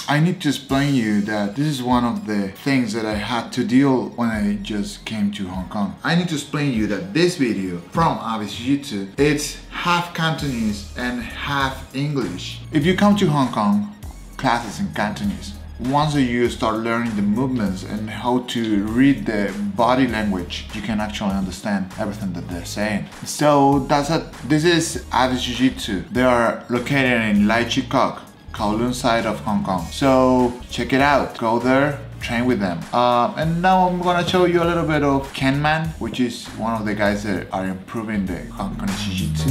I need to explain you that this is one of the things that I had to deal when I just came to Hong Kong. I need to explain you that this video from Avis Jiu-Jitsu, it's half Cantonese and half English. If you come to Hong Kong, classes in Cantonese. Once you start learning the movements and how to read the body language, you can actually understand everything that they're saying. So that's it. This is Avis Jiu-Jitsu. They are located in Lai Chi Kok, Kowloon side of Hong Kong. So check it out. Go there, train with them. And now I'm gonna show you a little bit of Ken Man, which is one of the guys that are improving the Hongkongese Jiu-Jitsu.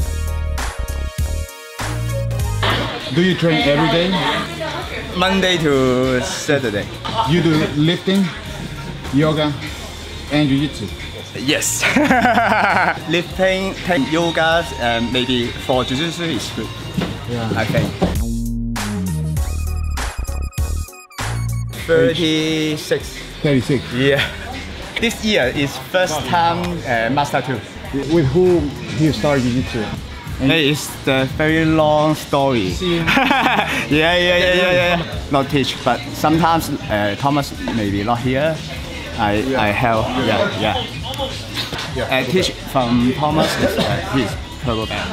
Do you train every day? Monday to Saturday. You do lifting, yoga, and jiu-jitsu? Yes. Lifting, yoga, maybe for jiu-jitsu is good. Yeah. I think. 36. 36. Yeah. This year is first time Master 2. With whom you start jiu-jitsu? It's the very long story. yeah. Not teach, but sometimes Thomas maybe not here. I help. Yeah. I teach from Thomas. He's purple belt.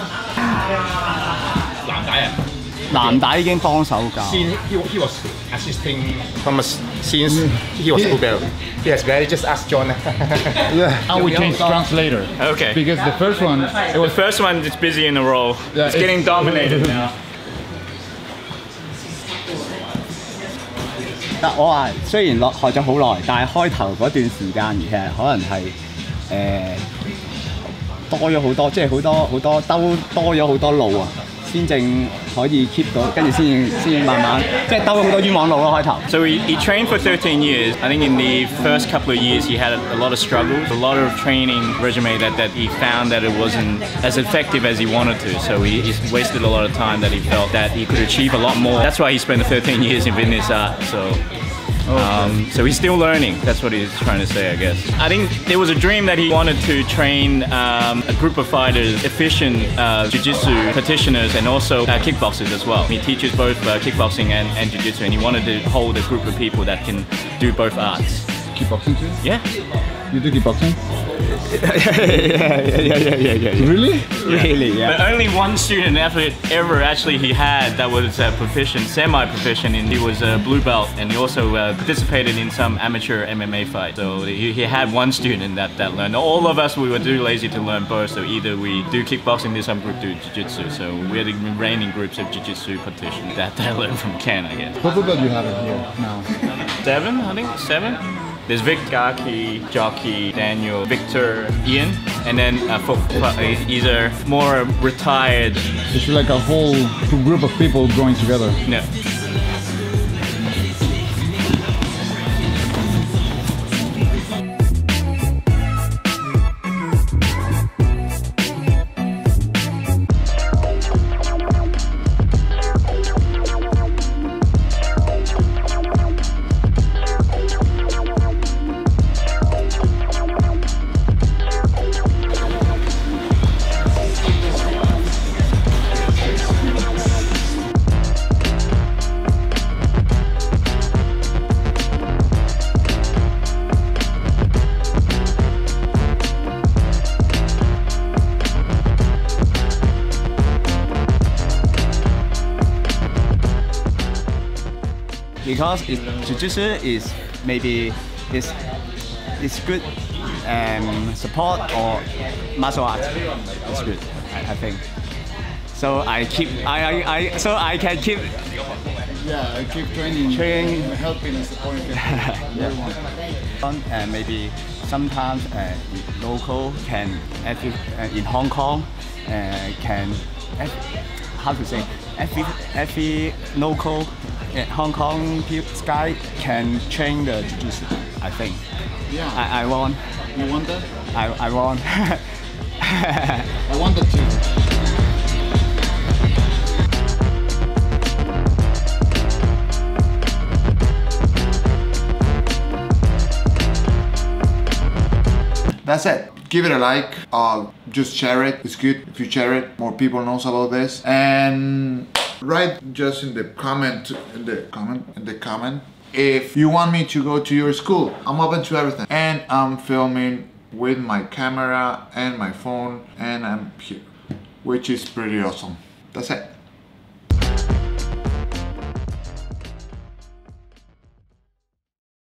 藍帶已經幫手教。 He was assisting Thomas since he was blue belt. Yes, very just ask John. Yeah. Now we change translator. Okay. Because the first one, it was The first one is busy in a row. Yeah, it's getting dominated now. 但我話雖然學咗好耐，但係開頭嗰段時間其實可能係多咗好多，即係好多兜多咗好多路啊。 先正可以 keep 到，跟住先慢慢，即係兜咗好多冤枉路咯開頭。 So he trained for 13 years. I think in the first couple of years he had a lot of struggles, a lot of training resume that he found that it wasn't as effective as he wanted to. So he wasted a lot of time that he felt that he could achieve a lot more. That's why he spent the 13 years in fitness art. So he's still learning. That's what he's trying to say, I guess. I think there was a dream that he wanted to train a group of fighters, efficient jiu-jitsu practitioners, and also kickboxers as well. He teaches both kickboxing and jiu-jitsu, and he wanted to hold a group of people that can do both arts. Kickboxing too? Yeah. You do kickboxing? Yeah. Really? Really, yeah. But only one student ever actually he had that was proficient, semi-proficient, and he was a blue belt, and he also participated in some amateur MMA fights. So he had one student that learned. All of us, we were too lazy to learn both, so either we do kickboxing, then some group do jiu-jitsu. So we're the reigning groups of jiu-jitsu practitioners that I learned from Ken, I guess. What about you have it here now? 7, I think, 7. There's Vic, Gaki, Jockey, Daniel, Victor, Ian, and then either more retired. It's like a whole group of people going together. No. Because jiu-jitsu is maybe it's good support or martial art. It's good, I think. So I can keep. Yeah, I keep training, helping and supporting everyone. And maybe sometimes local can in Hong Kong can how to say every local Hong Kong guy can train the jiu-jitsu. I think. Yeah. I want. You want that? I want. I want that too. That's it. Give it a like, just share it. It's good if you share it. More people knows about this. And Write just in the comment, if you want me to go to your school. I'm open to everything. And I'm filming with my camera and my phone, and I'm here, which is pretty awesome. That's it.